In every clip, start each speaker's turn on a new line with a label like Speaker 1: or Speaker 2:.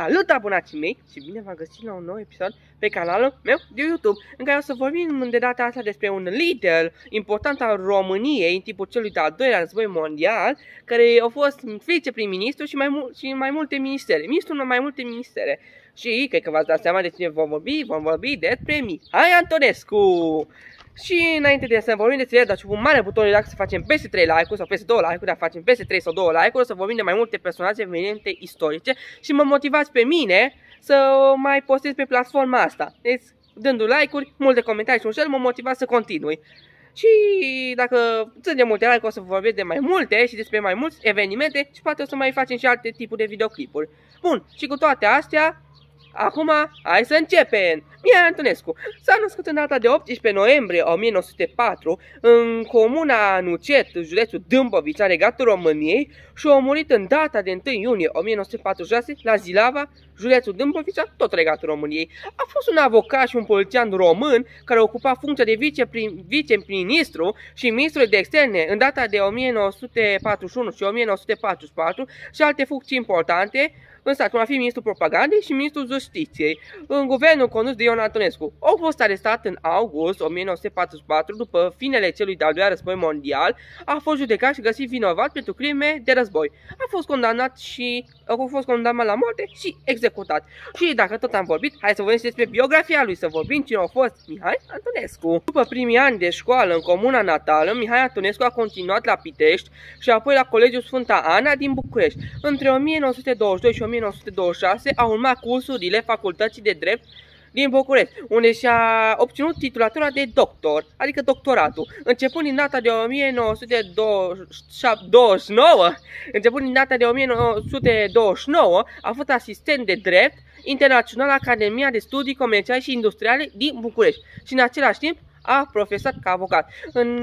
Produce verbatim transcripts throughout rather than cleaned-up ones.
Speaker 1: Salut abonații mei și bine v-am găsit la un nou episod pe canalul meu de YouTube, în care o să vorbim de data asta despre un lider important al României în timpul celui de-al doilea război mondial, care a fost viceprim-ministru și mai, mul și mai multe ministere, ministrul în mai multe ministere. Și cred că v-ați dat seama de cine vom vorbi, vom vorbi despre Mihai Antonescu. Și înainte de să vorbim despre el, dați un mare buton de like să facem peste trei like-uri sau peste două like-uri, dar facem peste trei sau două like-uri, să vorbim de mai multe personaje evenimente istorice și mă motivați pe mine să mai postez pe platforma asta. Deci, dându like-uri, multe comentarii și un share, mă motivați să continui. Și dacă sunt de multe like-uri, o să vorbesc de mai multe și despre mai mulți evenimente și poate o să mai facem și alte tipuri de videoclipuri. Bun, și cu toate astea, acum, hai să începem! Mihai Antonescu s-a născut în data de optsprezece noiembrie o mie nouă sute patru în comuna Nucet, județul Dâmbovița, Regatul României, și a murit în data de întâi iunie o mie nouă sute patruzeci și șase la Zilava, județul Dâmbovița, tot Regatul României. A fost un avocat și un polițian român care ocupa funcția de viceprim-ministru și ministru de externe în data de o mie nouă sute patruzeci și unu și o mie nouă sute patruzeci și patru și alte funcții importante în stat, cum ar fi ministrul propagandei și ministrul justiției, în guvernul condus de Ion Antonescu. A fost arestat în august o mie nouă sute patruzeci și patru, după finele celui de-al doilea război mondial, a fost judecat și găsit vinovat pentru crime de război. A fost condamnat și a fost condamnat la moarte și executat. Și dacă tot am vorbit, hai să vorbim despre biografia lui, să vorbim cine a fost Mihai Antonescu. După primii ani de școală în comuna natală, Mihai Antonescu a continuat la Pitești și apoi la Colegiul Sfânta Ana din București. Între o mie nouă sute douăzeci și doi și o mie nouă sute douăzeci și șase a urmat cursurile Facultății de Drept din București, unde și-a obținut titulatura de doctor, adică doctoratul, începând din data de o mie nouă sute douăzeci și nouă, începând din data de o mie nouă sute douăzeci și nouă, a fost asistent de drept internațional la Academia de Studii Comerciale și Industriale din București și în același timp a profesat ca avocat. În,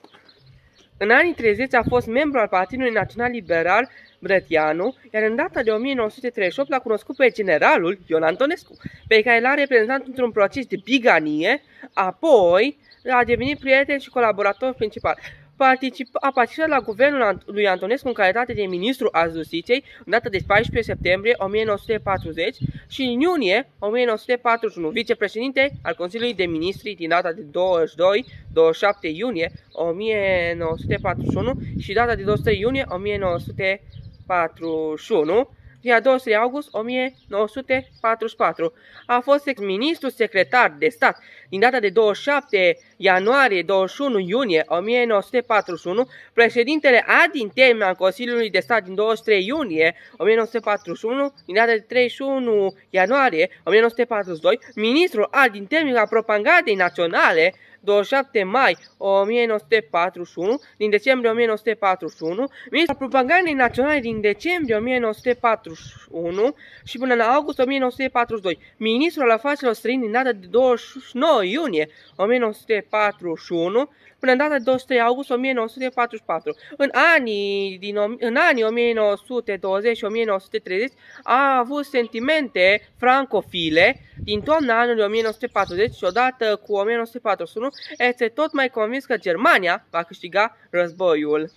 Speaker 1: în anii treizeci a fost membru al Partidului Național Liberal Brătianu, iar în data de o mie nouă sute treizeci și opt l-a cunoscut pe generalul Ion Antonescu, pe care l-a reprezentat într-un proces de biganie, apoi a devenit prieten și colaborator principal. Particip, a participat la guvernul lui Antonescu în calitate de ministru al justiției în data de paisprezece septembrie o mie nouă sute patruzeci și în iunie o mie nouă sute patruzeci și unu vicepreședinte al Consiliului de Ministri din data de douăzeci și doi douăzeci și șapte iunie o mie nouă sute patruzeci și unu și data de douăzeci și trei iunie o mie nouă sute patruzeci și unu și a douăzeci și trei august o mie nouă sute patruzeci și patru. A fost ex-ministru secretar de stat din data de douăzeci și șapte ianuarie douăzeci și unu iunie o mie nouă sute patruzeci și unu, președintele ad interim al Consiliului de Stat din douăzeci și trei iunie o mie nouă sute patruzeci și unu, din data de treizeci și unu ianuarie o mie nouă sute patruzeci și doi, ministrul ad interim al propagandei naționale douăzeci și șapte mai o mie nouă sute patruzeci și unu, din decembrie o mie nouă sute patruzeci și unu, ministrul propagandei naționale din decembrie o mie nouă sute patruzeci și unu și până la august o mie nouă sute patruzeci și doi, ministrul al afacerilor străine din data de douăzeci și nouă iunie o mie nouă sute patruzeci și unu până în data de douăzeci și trei august o mie nouă sute patruzeci și patru. În anii, din, în anii o mie nouă sute douăzeci și o mie nouă sute treizeci a avut sentimente francofile. Din toamna anului o mie nouă sute patruzeci și odată cu o mie nouă sute patruzeci și unu este tot mai convins că Germania va câștiga războiul.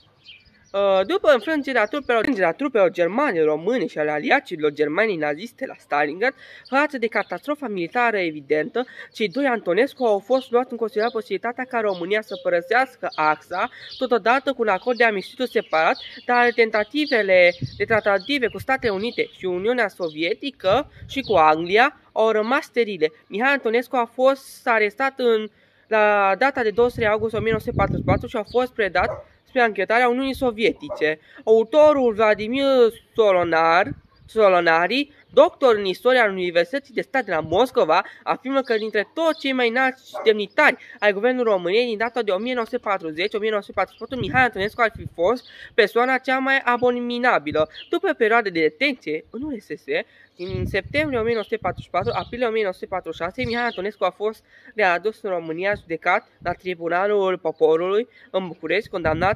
Speaker 1: După înfrângerea trupelor, înfrângerea trupelor germane, române și ale aliaților germanii naziste la Stalingrad, față de catastrofa militară evidentă, cei doi Antonescu au fost luați în considerare posibilitatea ca România să părăsească axa, totodată cu un acord de armistițiu separat, dar tentativele de tratative cu Statele Unite și Uniunea Sovietică și cu Anglia au rămas sterile. Mihai Antonescu a fost arestat în, la data de douăzeci și trei august o mie nouă sute patruzeci și patru și a fost predat spre anchetarea Uniunii Sovietice. Autorul Vladimir Solonar, Solonari, doctor în istoria al Universității de Stat de la Moscova, afirmă că dintre toți cei mai înalți demnitari ai Guvernului României din data de o mie nouă sute patruzeci - o mie nouă sute patruzeci și patru, Mihai Antonescu ar fi fost persoana cea mai abominabilă. După perioada de detenție în U R S S, din septembrie o mie nouă sute patruzeci și patru, aprilie o mie nouă sute patruzeci și șase, Mihai Antonescu a fost readus în România, judecat la Tribunalul Poporului în București, condamnat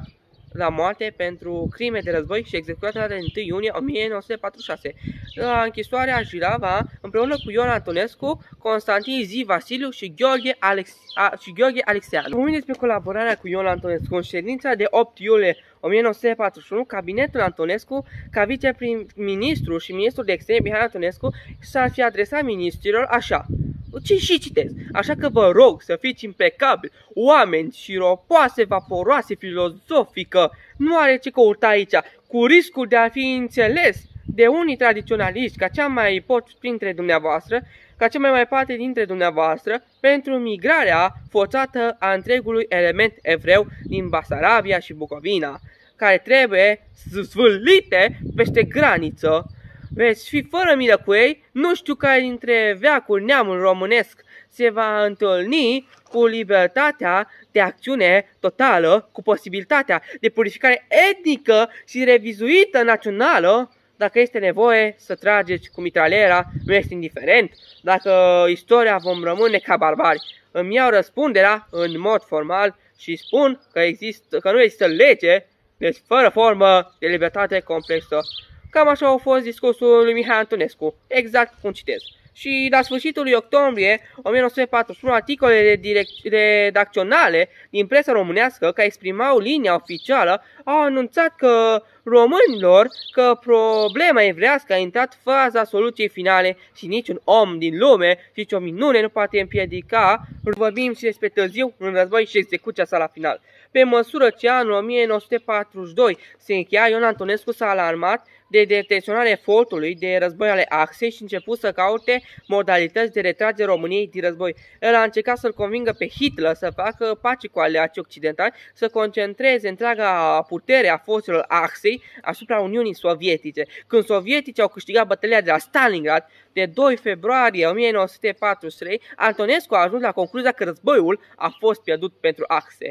Speaker 1: la moarte pentru crime de război și executat la întâi iunie o mie nouă sute patruzeci și șase. La închisoarea Jilava, împreună cu Ion Antonescu, Constantin Zi Vasiliu și Gheorghe, Alex a, și Gheorghe Alexeanu. Vorbim despre colaborarea cu Ion Antonescu. În ședința de opt iulie o mie nouă sute patruzeci și unu, cabinetul Antonescu, ca viceprim-ministru și ministrul de externe Mihai Antonescu, s-ar fi adresat ministrilor așa. Și, și citez. Așa că vă rog să fiți impecabili, oameni și ropoase, vaporoase, filozofică. Nu are ce căuta aici, cu riscul de a fi înțeles de unii tradiționaliști ca cea mai pot printre dumneavoastră, ca cea mai mai parte dintre dumneavoastră, pentru migrarea forțată a întregului element evreu din Basarabia și Bucovina, care trebuie zvârlite peste graniță. Veți fi fără milă cu ei, nu știu care dintre veacuri neamul românesc se va întâlni cu libertatea de acțiune totală, cu posibilitatea de purificare etnică și revizuită națională. Dacă este nevoie să trageți cu mitraliera, nu este indiferent. Dacă istoria vom rămâne ca barbari, îmi iau răspunderea în mod formal și spun că, există, că nu există lege, deci fără formă de libertate complexă. Cam așa a fost discursul lui Mihai Antonescu, exact cum citez. Și la sfârșitul lui octombrie o mie nouă sute patruzeci și unu, articolele redacționale din presa românească, care exprimau linia oficială, au anunțat că românilor că problema evrească a intrat faza soluției finale și niciun om din lume și nicio minune nu poate împiedica. Vorbim și despre Târziu în război și execuția sa la final. Pe măsură ce anul o mie nouă sute patruzeci și doi se încheia, Ion Antonescu s-a alarmat de detenționarea efortului de război ale Axei și început să caute modalități de retragere României din război. El a încercat să-l convingă pe Hitler să facă pace cu aliații occidentali, să concentreze întreaga putere a forțelor Axei asupra Uniunii Sovietice. Când sovieticii au câștigat bătălia de la Stalingrad, de doi februarie o mie nouă sute patruzeci și trei, Antonescu a ajuns la concluzia că războiul a fost pierdut pentru Axe.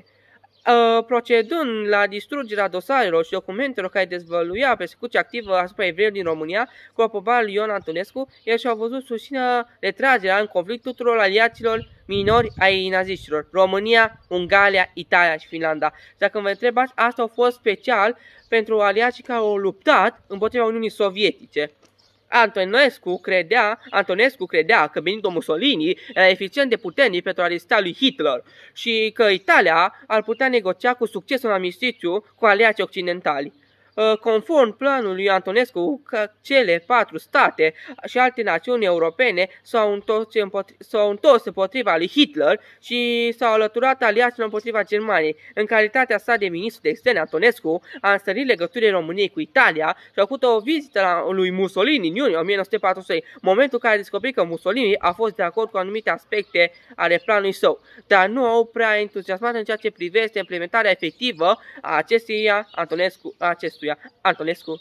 Speaker 1: Procedând la distrugerea dosarelor și documentelor care dezvăluia persecuția activă asupra evreilor din România, cu aprobarea lui Ion Antonescu, el și-a văzut susținerea retragerea în conflict tuturor aliaților minori ai naziștilor: România, Ungaria, Italia și Finlanda. Dacă vă întrebați, asta a fost special pentru aliații care au luptat împotriva Uniunii Sovietice. Antonescu credea, Antonescu credea că Benito Mussolini era eficient de puternic pentru a rezista lui Hitler și că Italia ar putea negocia cu succes un armistițiu cu aliații occidentali. Conform planului Antonescu, că cele patru state și alte națiuni europene s-au întors, s-au întors împotriva lui Hitler și s-au alăturat aliaților împotriva Germaniei. În calitatea sa de ministru de externe, Antonescu a înstărit legăturile României cu Italia și a făcut o vizită la lui Mussolini în iunie o mie nouă sute patruzeci și trei, momentul în care a descoperit că Mussolini a fost de acord cu anumite aspecte ale planului său, dar nu au prea entuziasmat în ceea ce privește implementarea efectivă a acestuia, Antonescu, a acestuia. Antonescu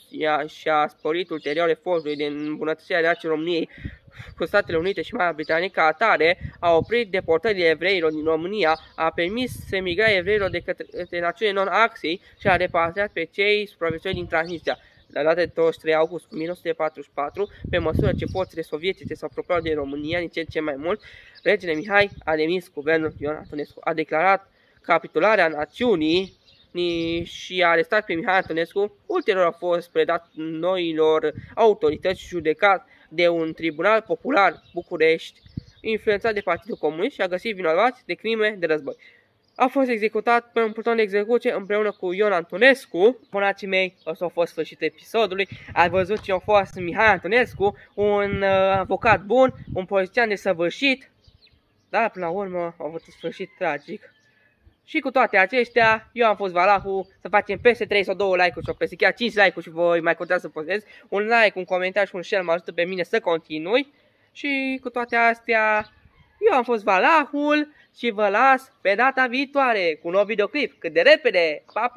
Speaker 1: și-a sporit ulterior eforturile de îmbunătățire a relației României cu Statele Unite și Marea Britanie. Ca atare, a oprit deportările evreilor din România, a permis emigrarea evreilor de către națiune non-axii și a repatriat pe cei supraviețuiți din Transnistria. La data de douăzeci și trei august o mie nouă sute patruzeci și patru, pe măsură ce forțele sovietice s-au apropiat de România din ce în ce mai mult, regele Mihai a demis guvernul Ion Antonescu, a declarat capitularea națiunii și a arestat pe Mihai Antonescu. Ulterior a fost predat noilor autorități, judecat de un tribunal popular București, influențat de Partidul Comunist, și a găsit vinovați de crime de război. A fost executat pe un pluton de execuție împreună cu Ion Antonescu. Bonații mei, ăsta a fost sfârșitul episodului. Ați văzut ce a fost Mihai Antonescu, un uh, avocat bun, un polițian desăvârșit, dar până la urmă a avut un sfârșit tragic. Și cu toate acestea, eu am fost Valahu. Să facem peste trei sau două like-uri sau peste chiar cinci like-uri și voi mai contează să postez. Un like, un comentariu și un share mă ajută pe mine să continui. Și cu toate astea, eu am fost Valahul și vă las pe data viitoare cu un nou videoclip cât de repede. Pa,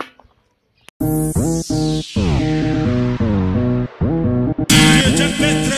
Speaker 1: pa!